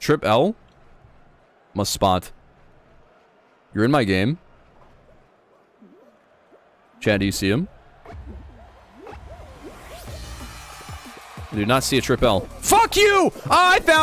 Trip L? Must spot. You're in my game. Chad, do you see him? I do not see a trip L. Fuck you! I found